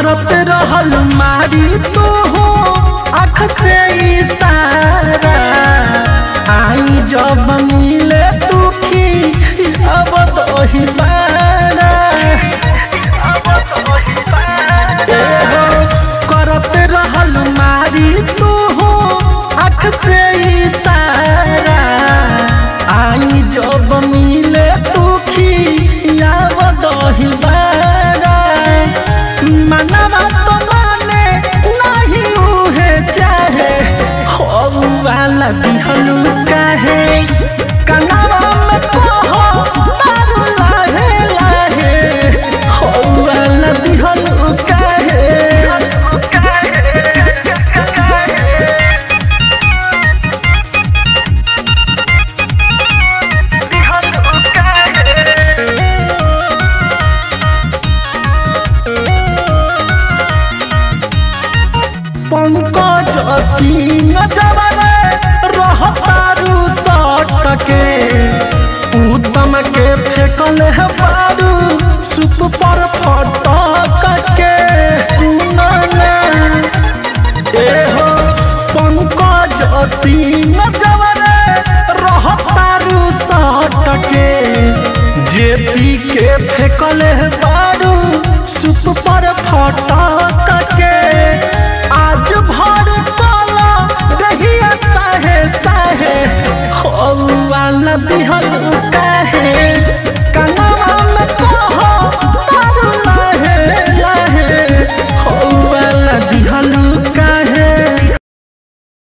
करत रहल मारी तू हो आँख से इशारा आई जब मिले तू की अब तो ही बारा करत रहल मारी तू हो आँख से इशारा आई जब मिले तू की अब तो ही बारा मनवा तो माने नहीं उहे चाहे हो वाला दिहलू काहे कनवा में कहो बारू लाहे लाहे हो वाला दिहलू काहे पंकज सिंह जवाने रहतारू सटके उत्तम के फेंकल है बारू